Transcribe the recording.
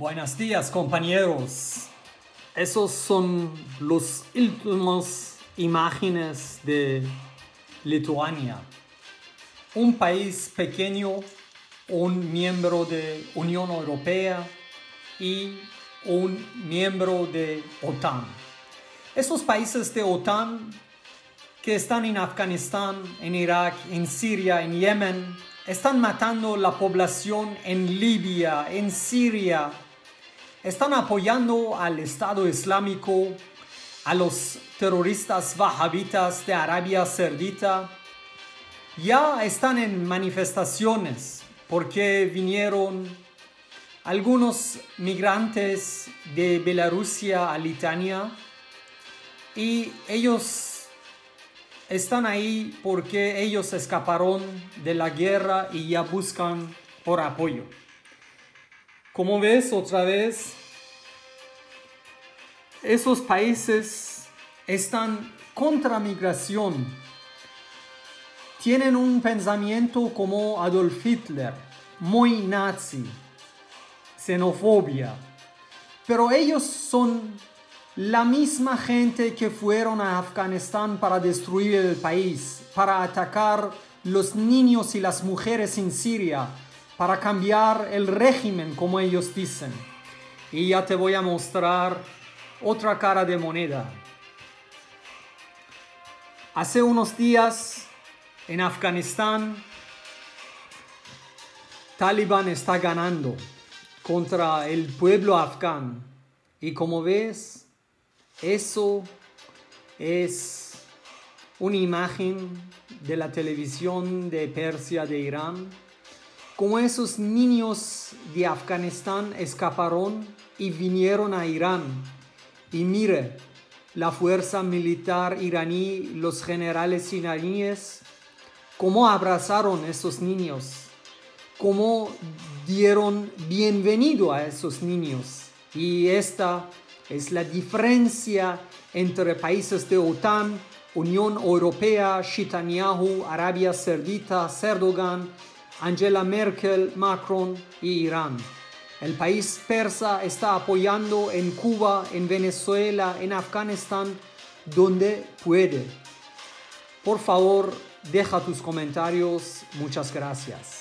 Buenos días, compañeros. Esos son los últimos imágenes de Lituania. Un país pequeño, un miembro de Unión Europea y un miembro de OTAN. Esos países de OTAN que están en Afganistán, en Irak, en Siria, en Yemen, están matando la población en Libia, en Siria, están apoyando al Estado Islámico, a los terroristas wahabitas de Arabia Saudita. Ya están en manifestaciones porque vinieron algunos migrantes de Bielorrusia a Lituania y ellos están ahí porque ellos escaparon de la guerra y ya buscan por apoyo. Como ves otra vez, esos países están contra migración. Tienen un pensamiento como Adolf Hitler, muy nazi, xenofobia. Pero ellos son la misma gente que fueron a Afganistán para destruir el país, para atacar los niños y las mujeres en Siria, para cambiar el régimen, como ellos dicen. Y ya te voy a mostrar otra cara de moneda. Hace unos días en Afganistán, Talibán está ganando contra el pueblo afgano. Y como ves, eso es una imagen de la televisión de Persia, de Irán. Como esos niños de Afganistán escaparon y vinieron a Irán. Y mire, la fuerza militar iraní, los generales iraníes, cómo abrazaron a esos niños, cómo dieron bienvenido a esos niños. Y esta es la diferencia entre países de OTAN, Unión Europea, Netanyahu, Arabia Saudita, Erdogan, Angela Merkel, Macron y Irán. El país persa está apoyando en Cuba, en Venezuela, en Afganistán, donde puede. Por favor, deja tus comentarios. Muchas gracias.